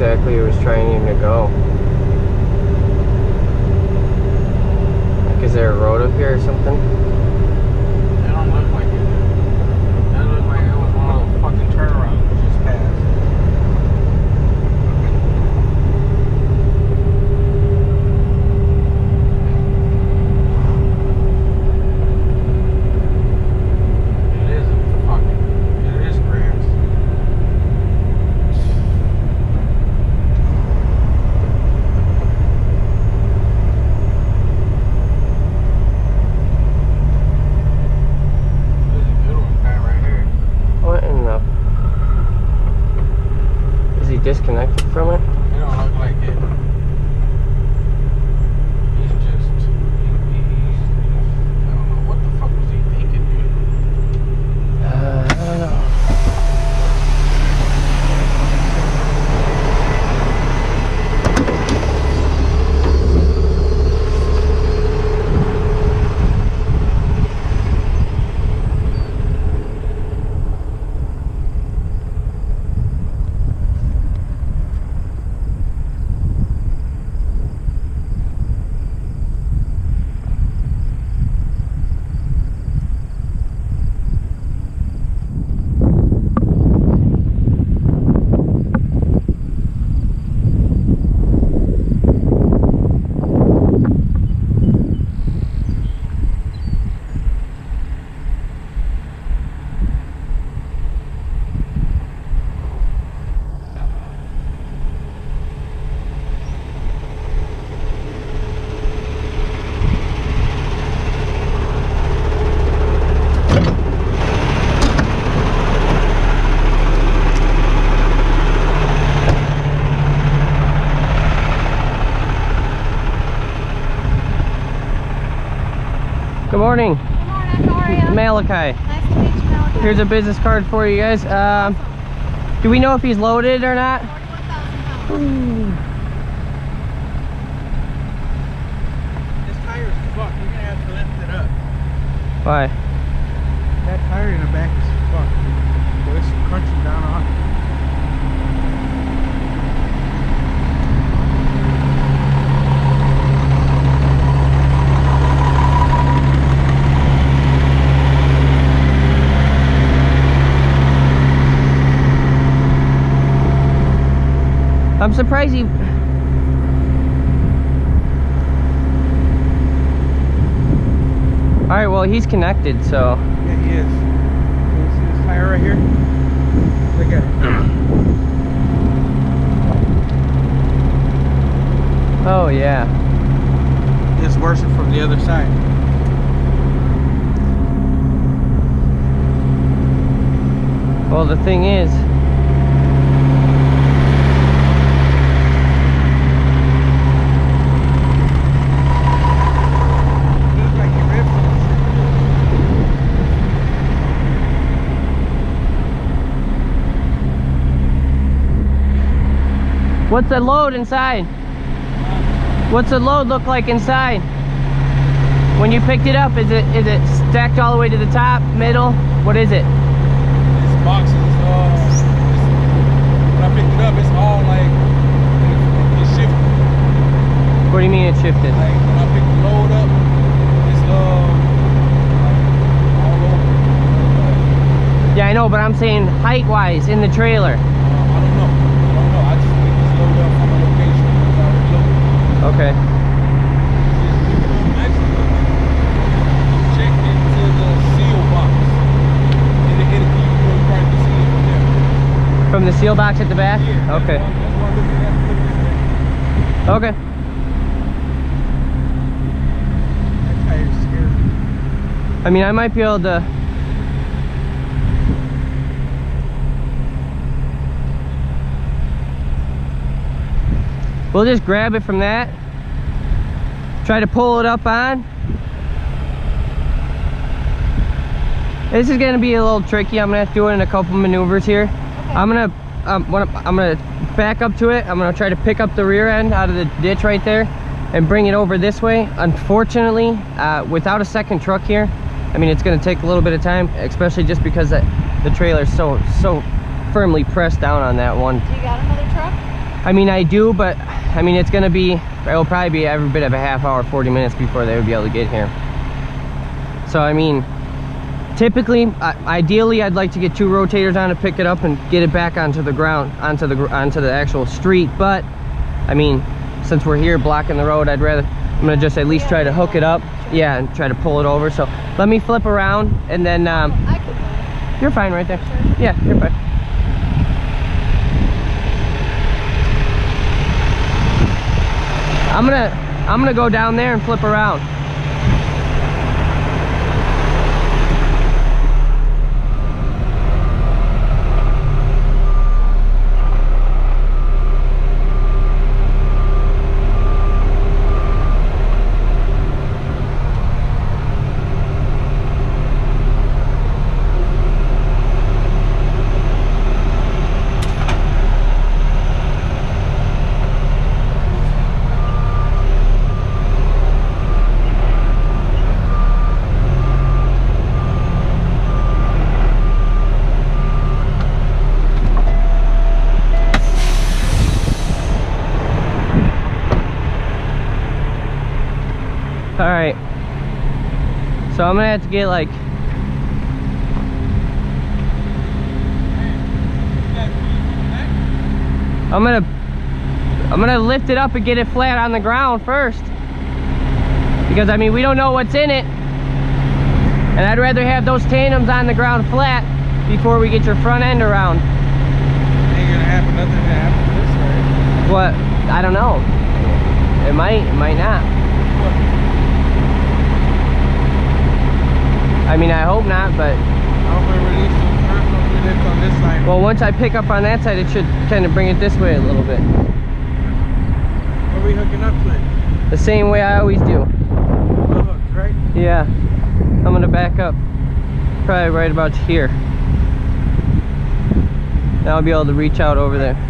exactly he was trying even to go. Like, is there a road up here or something? It don't look like it. That looked like it was one of those fucking turnarounds we just passed. Disconnected from it? It don't look like it. He's just, I don't know, what the fuck was he thinking, dude? I don't know. Good morning. Good morning, how are you? Malachi. Nice to meet you, Malachi. Here's a business card for you guys. Do we know if he's loaded or not? 41,000 pounds. Ooh. This tire's fucked. You're gonna have to lift it up. Why? That tire in the back is fucked. Boy, it's crunching down on it. I'm surprised he... Alright, well, he's connected, so... Yeah, he is. Can you see this tire right here? Look at it. Oh, yeah. It's worse from the other side. Well, the thing is... What's the load inside? What's the load look like inside? When you picked it up, is it stacked all the way to the top, middle? What is it? This box is when I picked it up, it's all like it's shifted. What do you mean it shifted? Like when I picked the load up, it's like all over. Yeah, I know, but I'm saying height-wise in the trailer. I don't know. I just picked this load up from a location. It's already loaded. Okay. Actually, check into the seal box. You probably can see it from there. From the seal box at the back? Yeah, Okay. That's what I'm looking at. Okay. That tire's scary. I mean, I might be able to... We'll just grab it from that. Try to pull it up on. This is gonna be a little tricky. I'm gonna have to do it in a couple maneuvers here. Okay. I'm gonna back up to it. I'm gonna try to pick up the rear end out of the ditch right there and bring it over this way. Unfortunately, without a second truck here, I mean, it's gonna take a little bit of time, especially just because the trailer's so firmly pressed down on that one. Do you got another truck? I mean, I do, but I mean, it'll probably be every bit of a half hour, 40 minutes before they would be able to get here. So I mean, typically, ideally, I'd like to get 2 rotators on to pick it up and get it back onto the ground, onto the actual street. But I mean, since we're here blocking the road, I'm gonna just at least try to hook it up. Yeah, and try to pull it over. So let me flip around, and then I can pull it. you're fine right there. Sure. Yeah, you're fine. I'm gonna go down there and flip around. All right, so I'm gonna have to get like, I'm gonna lift it up and get it flat on the ground first, because I mean, we don't know what's in it, and I'd rather have those tandems on the ground flat before we get your front end around. Ain't gonna happen, nothing gonna happen to this, right? What? I don't know. It might not. I mean, I hope not, but... I'll release them first once we lift on this side. Well, once I pick up on that side, it should kind of bring it this way a little bit. What are we hooking up to it? The same way I always do. Look, right? Yeah. I'm gonna back up. Probably right about here. Now I'll be able to reach out over there.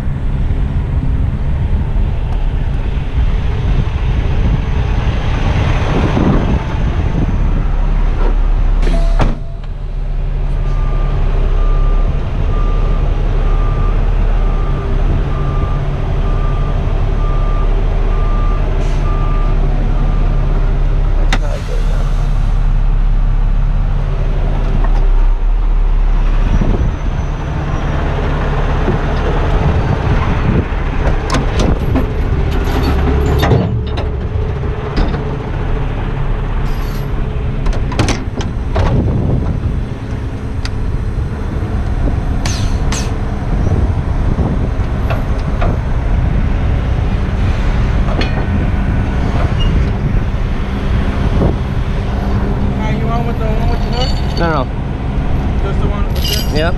No. Just the one with this? Yep.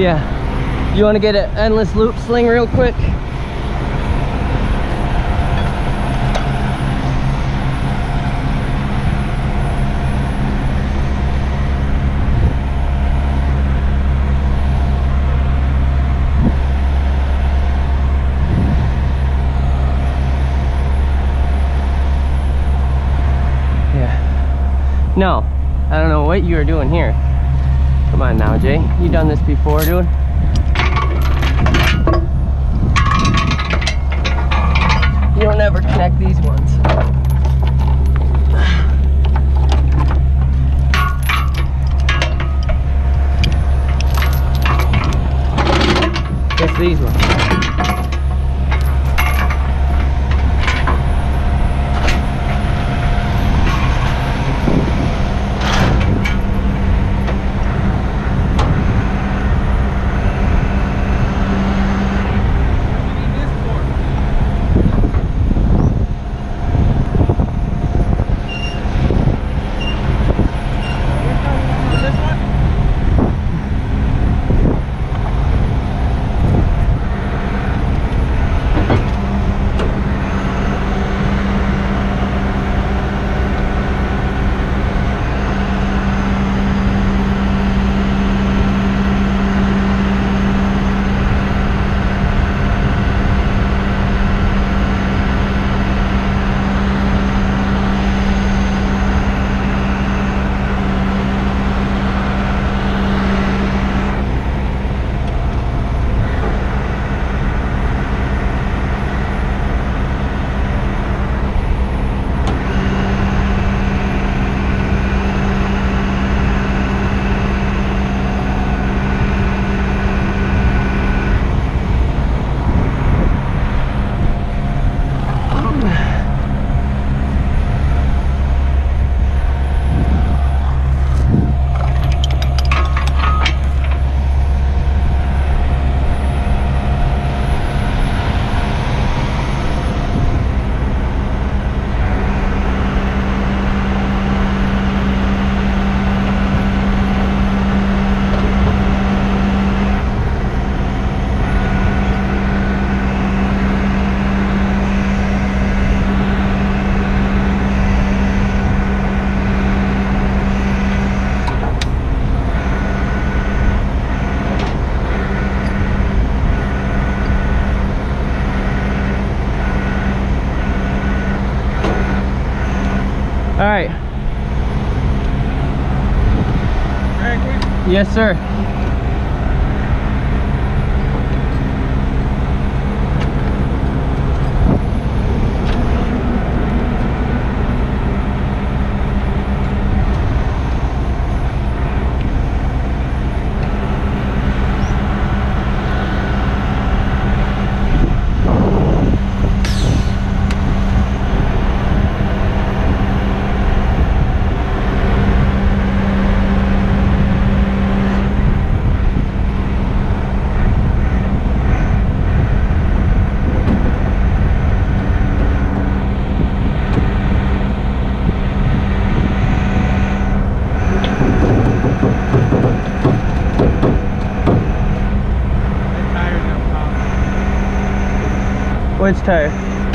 Yeah. You want to get an endless loop sling real quick? No, I don't know what you are doing here. Come on now, Jay. You done this before, dude? You don't ever connect these ones. It's these ones. All right. Yes, sir. Which tire?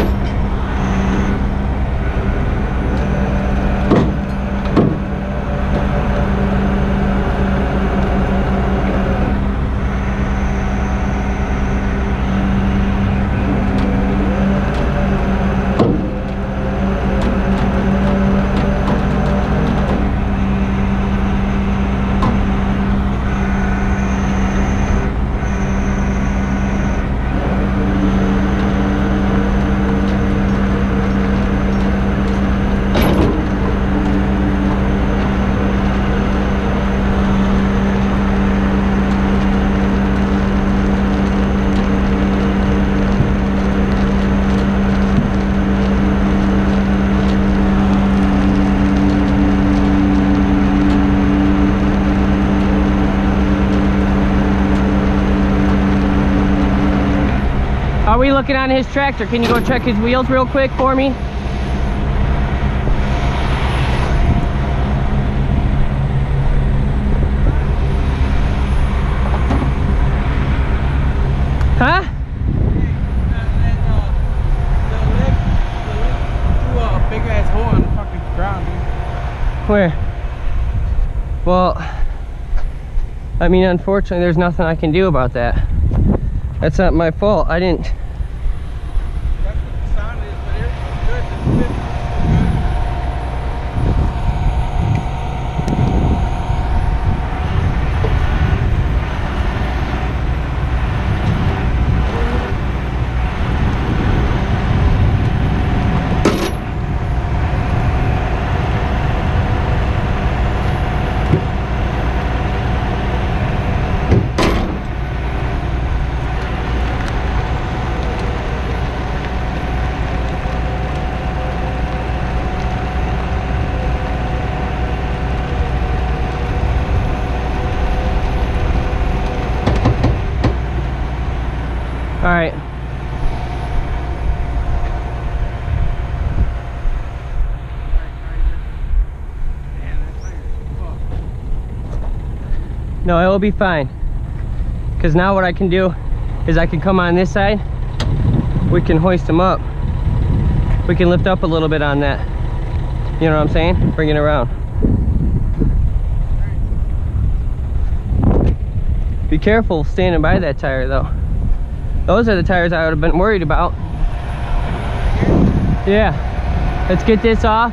Are we looking on his tractor? Can you go check his wheels real quick for me? Where? Well, I mean, unfortunately, there's nothing I can do about that. That's not my fault. I didn't. That's what the sound is, but everything's good. The fit is All right. No, it will be fine. Because now what I can do is I can come on this side. We can hoist them up. We can lift up a little bit on that. You know what I'm saying? Bring it around. Be careful standing by that tire though. Those are the tires I would have been worried about. Yeah. Let's get this off.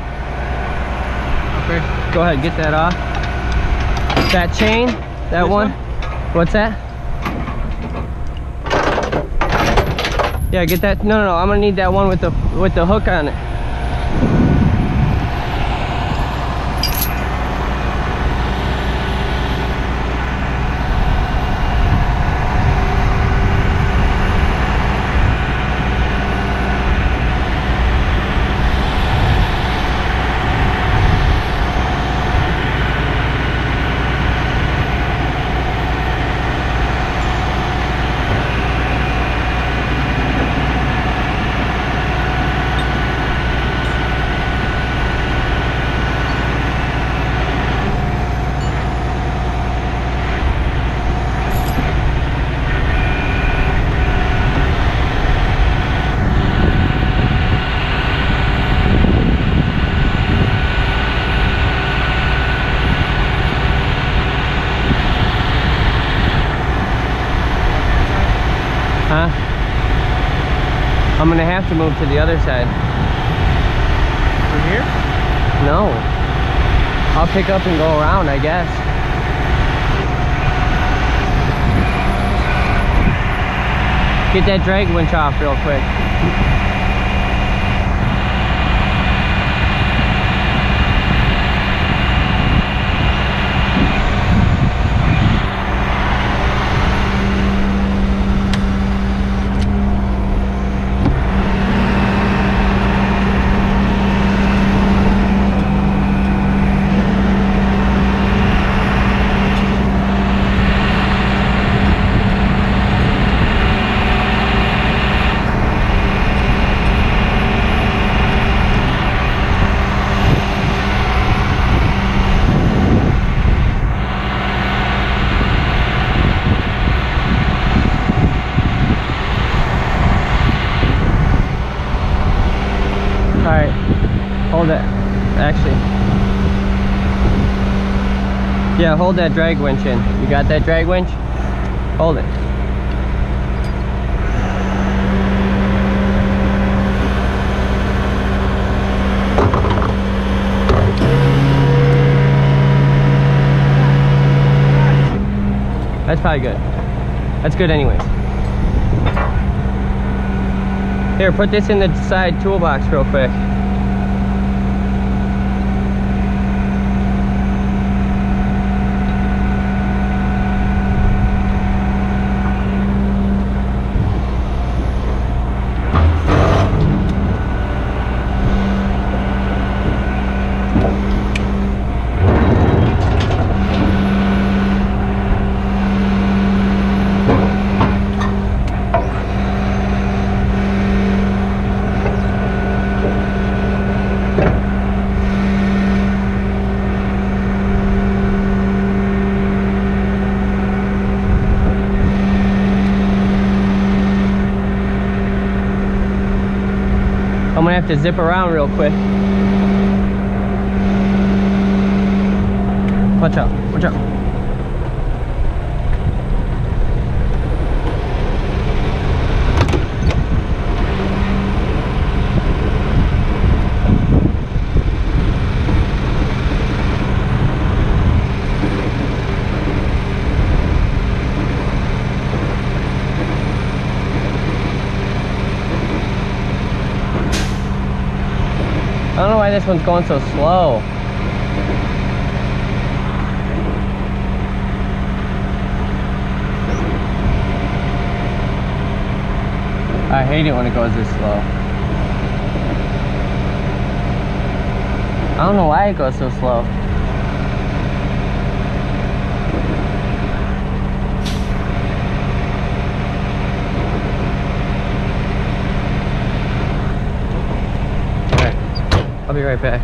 Okay. Go ahead, get that off. That chain, that one. What's that? Yeah, get that. No, I'm gonna need that one with the hook on it. Huh? I'm gonna have to move to the other side. from here? No. I'll pick up and go around, I guess. Get that drag winch off real quick. Alright, hold it. Actually, yeah, hold that drag winch in. You got that drag winch? Hold it. That's probably good. That's good anyways. Here, put this in the side toolbox real quick. I'm gonna have to zip around real quick. Watch out, watch out. I don't know why this one's going so slow. I hate it when it goes this slow. I don't know why it goes so slow. I'll be right back.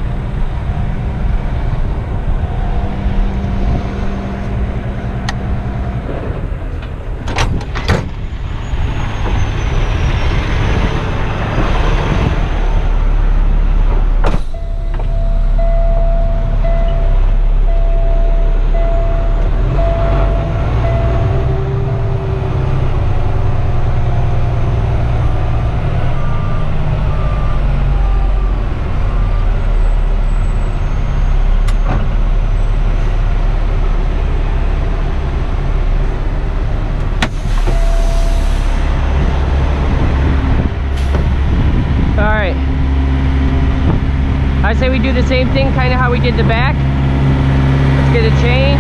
I say we do the same thing, kind of how we did the back. Let's get a chain.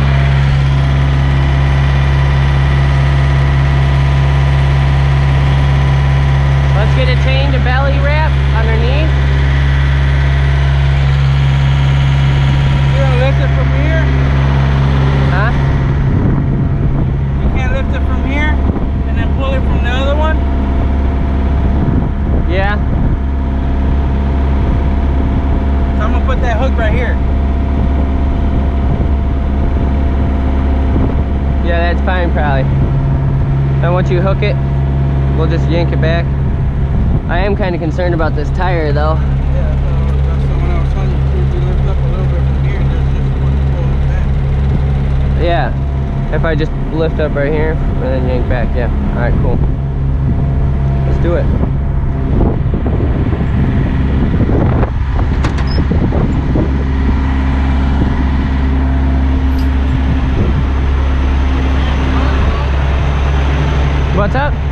Let's get a chain to belly wrap underneath. You're gonna lift it from here? Huh? You can't lift it from here and then pull it from the other one? Yeah. So I'm gonna put that hook right here. Yeah, that's fine probably. And once you hook it, we'll just yank it back. I am kind of concerned about this tire though. Yeah, that's the one I was telling you. If you lift up a little bit from here, there's just one to pull it back. Yeah. If I just lift up right here and then yank back, yeah. Alright, cool. Let's do it. What's up? Is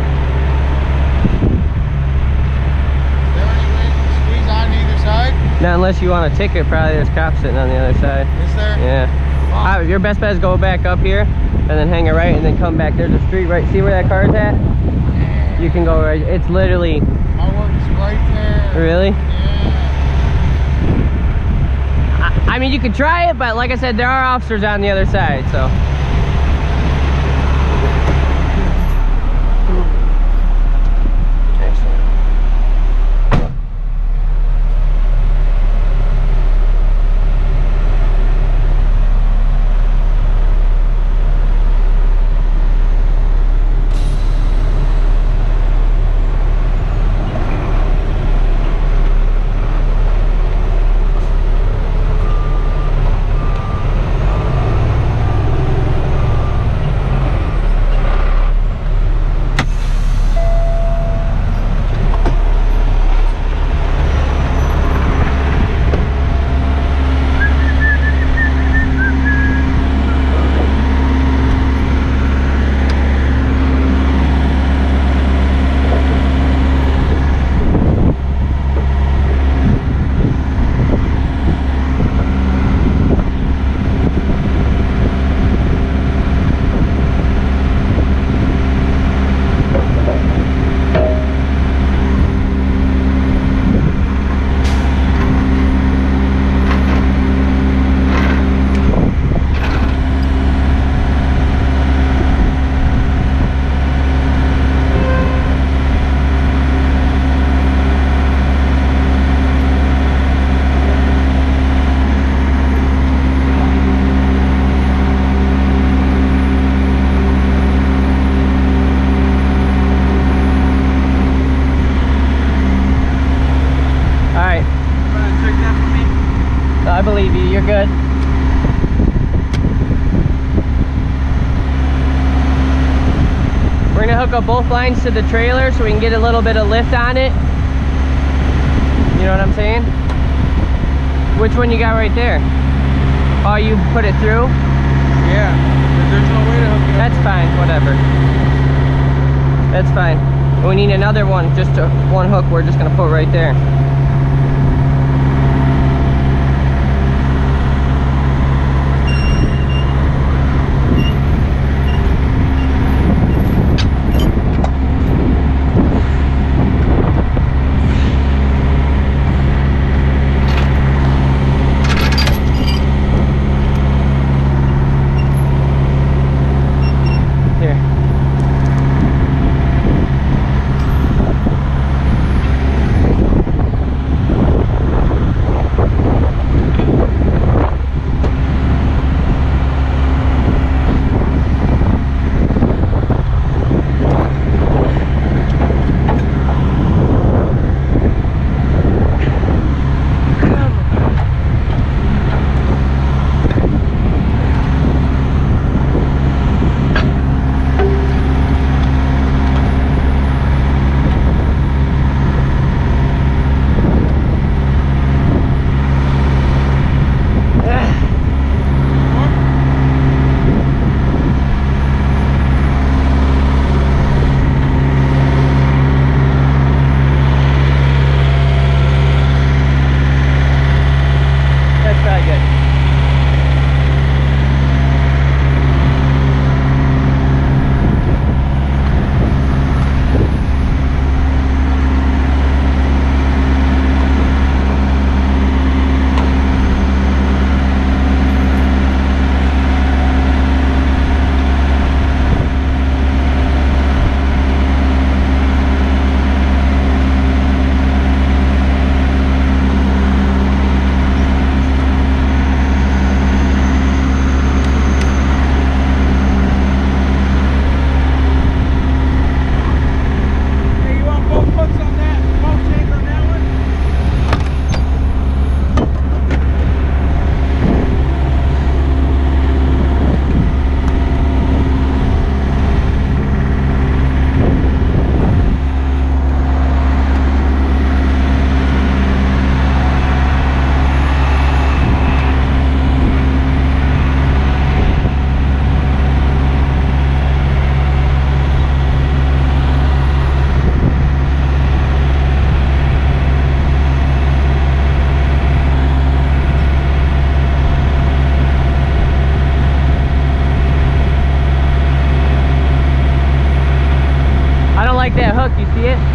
there any way to squeeze on either side? Not unless you want a ticket, probably there's cops sitting on the other side. Is there? Yeah. Your best bet is go back up here and then hang it right and then come back. There's a street right. See where that car's at? Yeah. You can go right. It's literally. My work's right there. Really? Yeah. I mean, you could try it, but like I said, there are officers on the other side, so. I believe you, you're good. hook up both lines to the trailer so we can get a little bit of lift on it. You know what I'm saying? Which one you got right there? Oh, you put it through? Yeah. There's no way to hook it up. That's fine, whatever. That's fine. We need another one, just one hook we're just gonna put right there. That hook, you see it?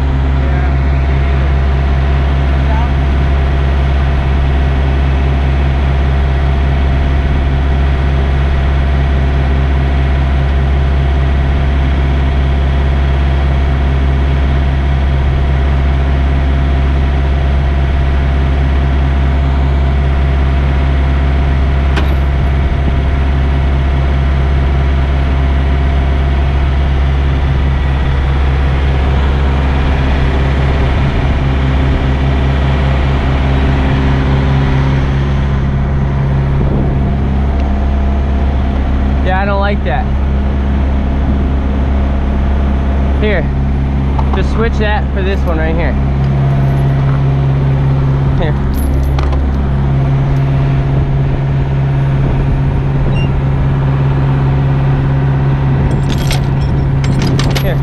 Like that. Here, just switch that for this one right here. Here. Here.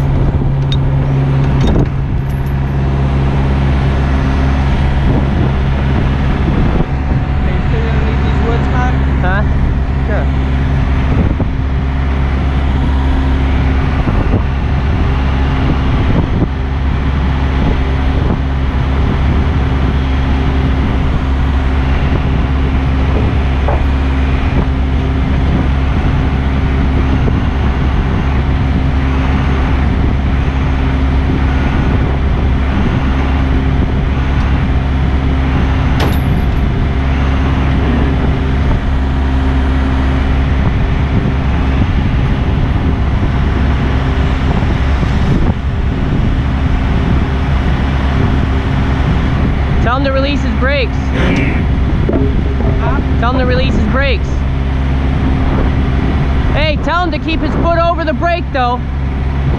Are you still gonna need these woods, Matt? Huh? Sure. Tell him to release his brakes. Tell him to release his brakes. Hey, tell him to keep his foot over the brake though.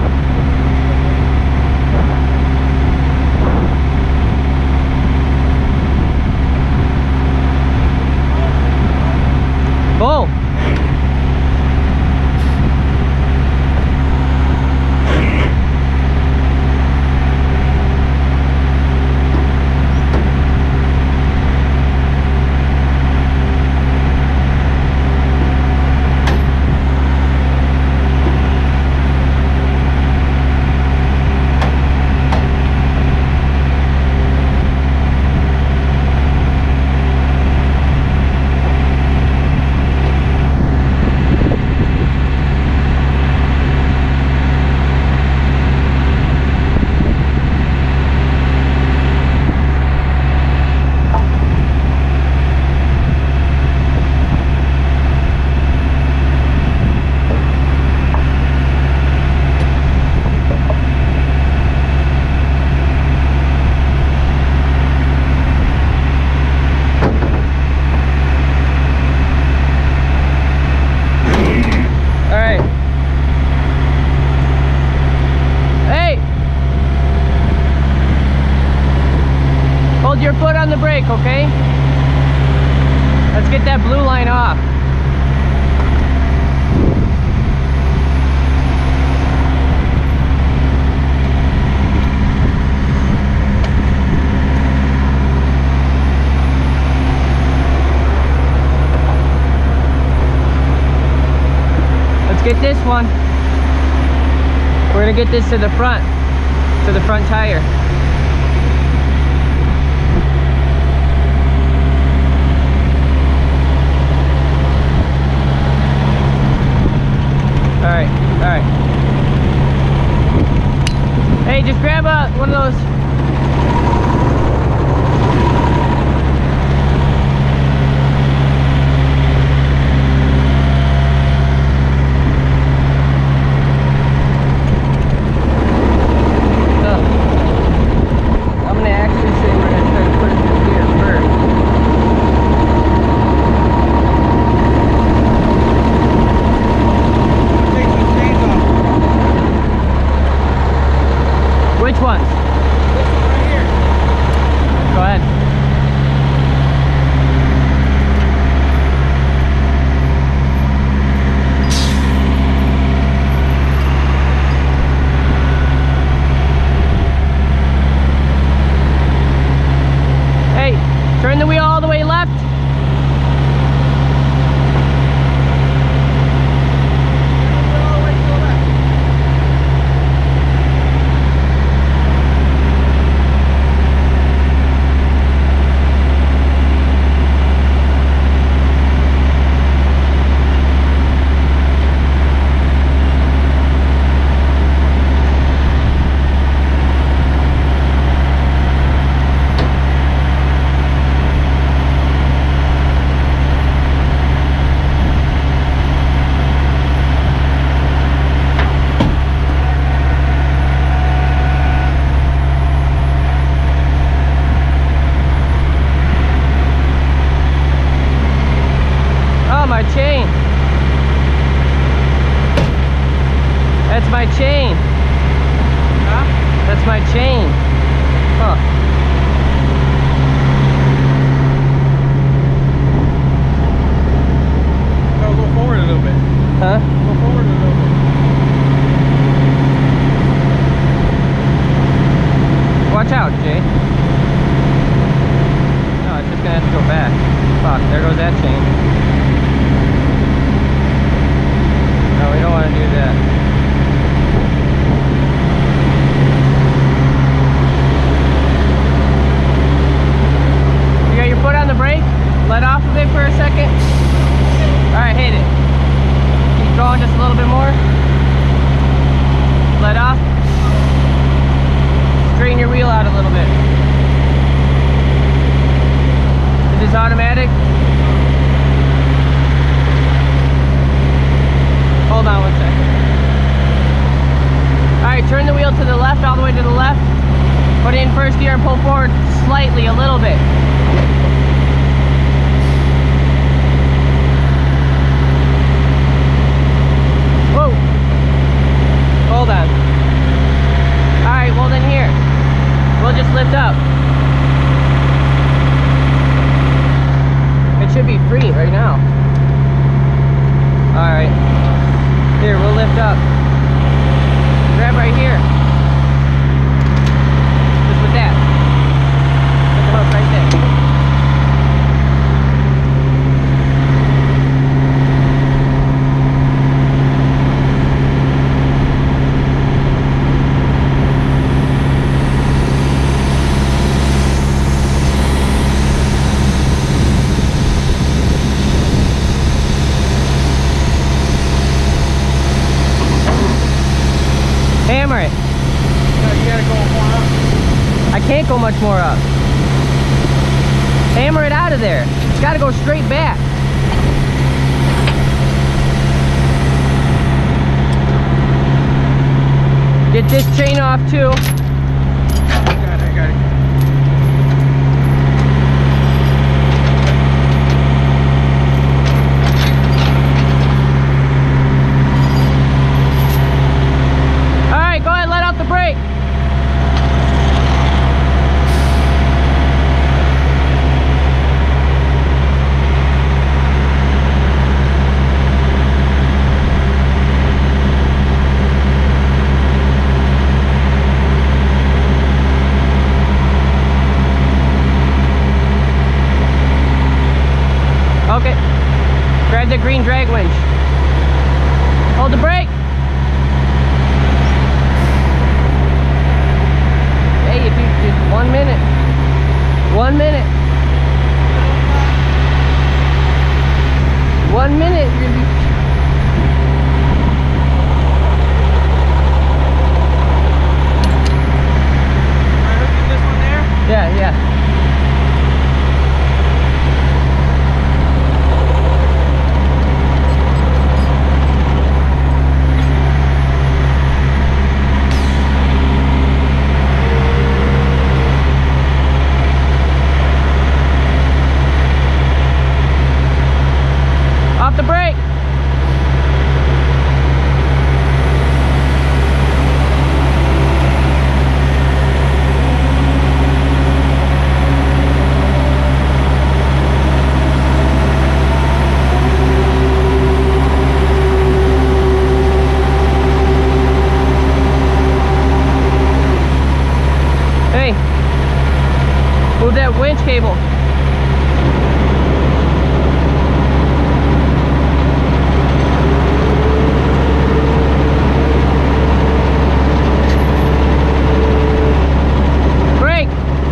blue line off. Let's get this one. We're gonna get this to the front tire. All right. Hey, just grab one of those. I'm gonna actually say we're gonna try to put it through here first. Take some chains off. Which ones? This one right here. Go ahead. Hey, turn the wheel all the way left. All the way to the left. Oh, my chain. That's my chain. Huh? That's my chain. Huh. No, go forward a little bit. Huh? Go forward a little bit. Watch out, Jay. No, it's just gonna have to go back. Fuck, there goes that chain. No, we don't want to do that. You got your foot on the brake? Let off of it for a second. Alright, hit it. Keep going just a little bit more. Let off. Straighten your wheel out a little bit. Is this automatic? Hold on 1 second. Alright, turn the wheel to the left, all the way to the left. Put it in first gear and pull forward slightly, a little bit. Whoa! Hold on. Alright, well then here. We'll just lift up. It should be free right now. Alright. Here, we'll lift up. Grab right here. Just with that. Put the hook right there. Hammer it. No, you gotta go more up. I can't go much more up. Hammer it out of there. It's got to go straight back. Get this chain off too. I got it. All right, go ahead, let out the brake. that winch cable. Brake.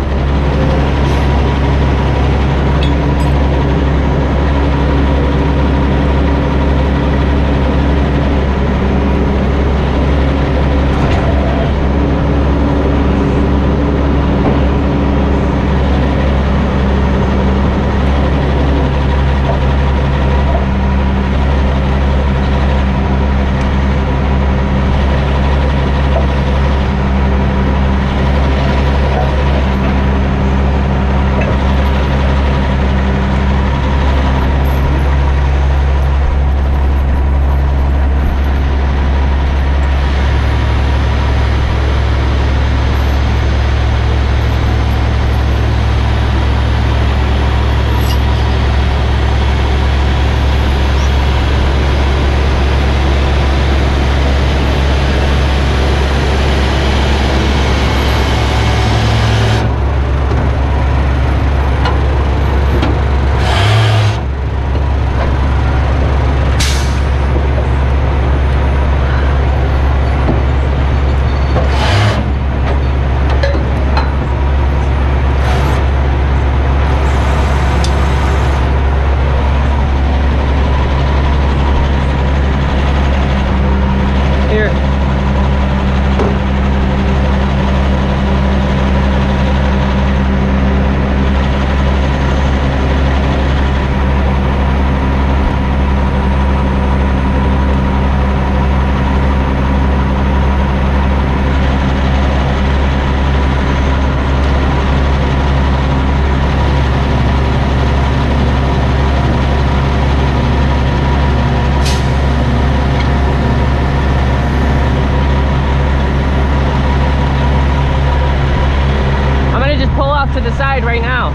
To the side right now.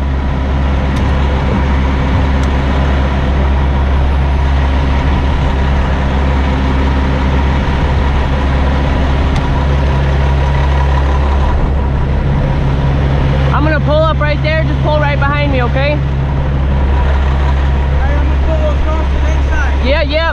I'm gonna pull up right there, just pull right behind me, okay? Alright, I'm gonna pull those cars to the inside. Yeah, yep.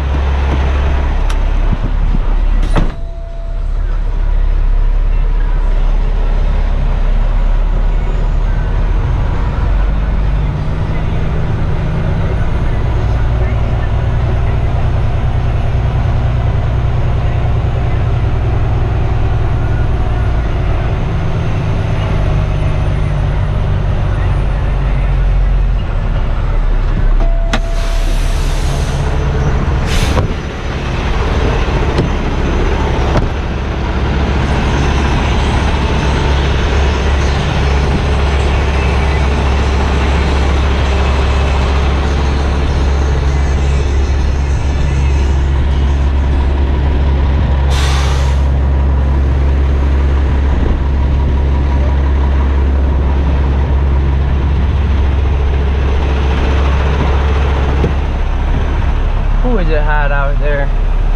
Ooh, is it hot out there?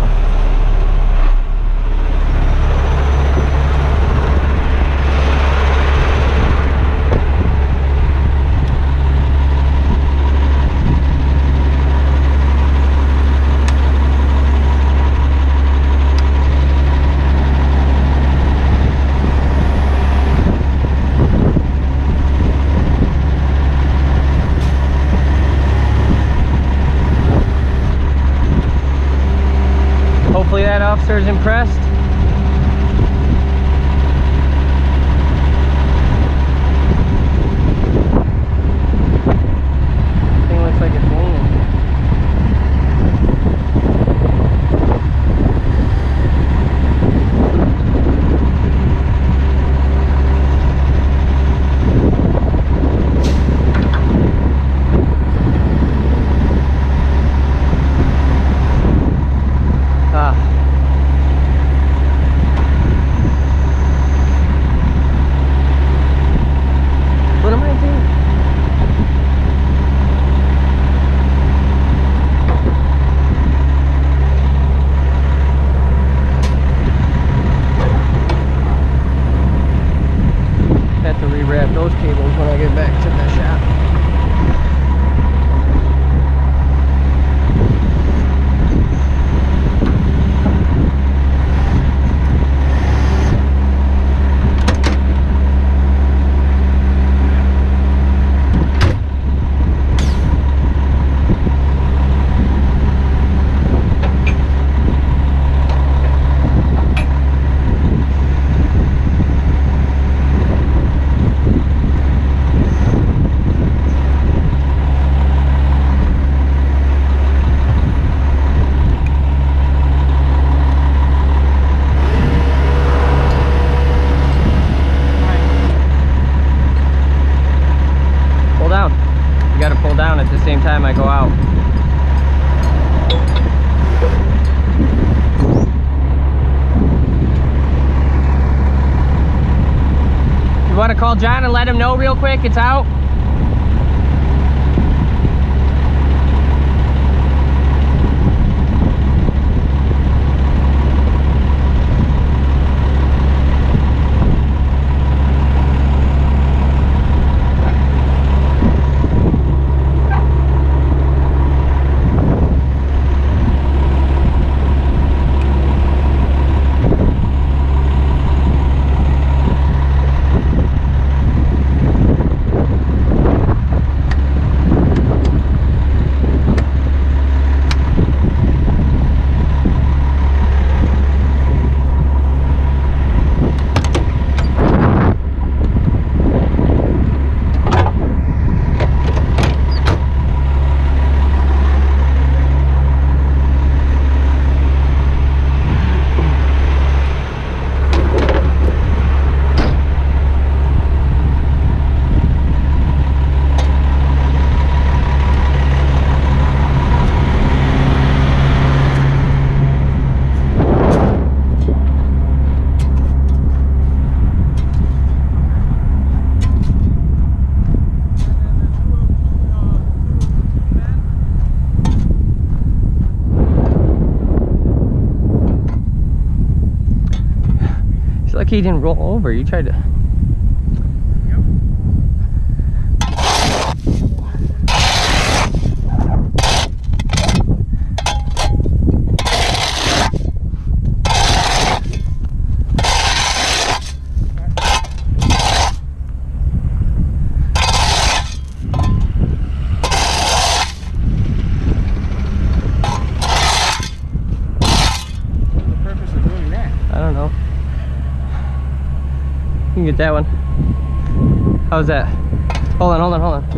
Hopefully that officer is impressed. Thing looks like it's leaning. rewrap those cables when I get back to the shop. At the same time I go out. You want to call John and let him know real quick it's out? Lucky he didn't roll over. You tried to. You can get that one. How's that? Hold on, hold on, hold on.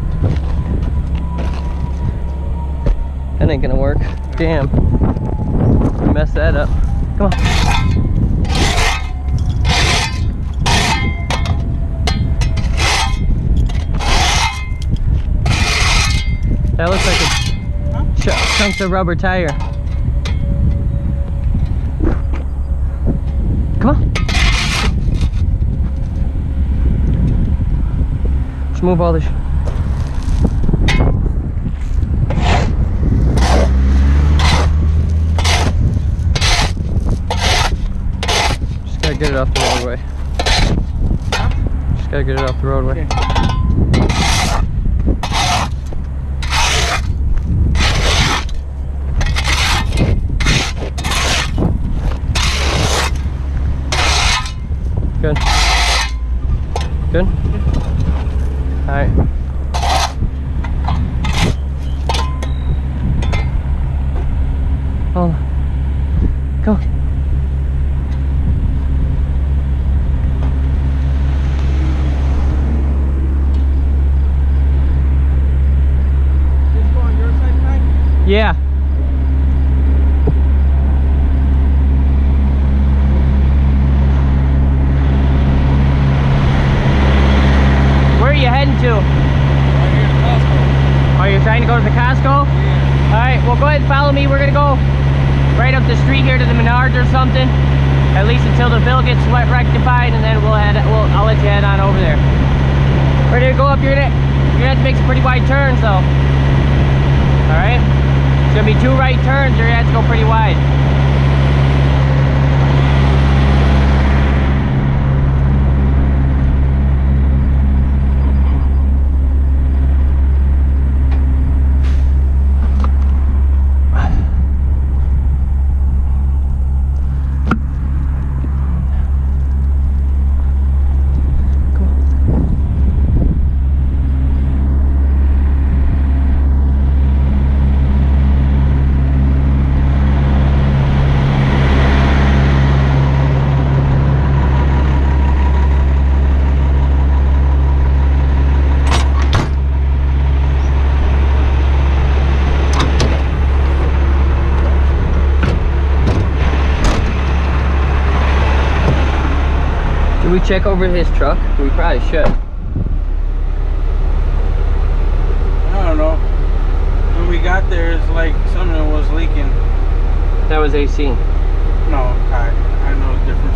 That ain't gonna work. Damn. You messed that up. Come on. That looks like a chunks of rubber tire. Come on. Just move all this. Just gotta get it off the roadway. Just gotta get it off the roadway. Okay. Good. Good? Alright. Hold on. Go. This go on your side, Mike? Yeah. To? Right here to Costco. Oh, you're trying to go to the Costco? Yeah. Alright, well go ahead and follow me. We're gonna go right up the street here to the Menards or something. At least until the bill gets rectified, and then I'll let you head on over there. Ready to go up? You're gonna have to make some pretty wide turns though. Alright? It's gonna be 2 right turns, you're gonna have to go pretty wide. Should we check over his truck? We probably should. I don't know. When we got there, it's like something was leaking. That was AC. No, I know the difference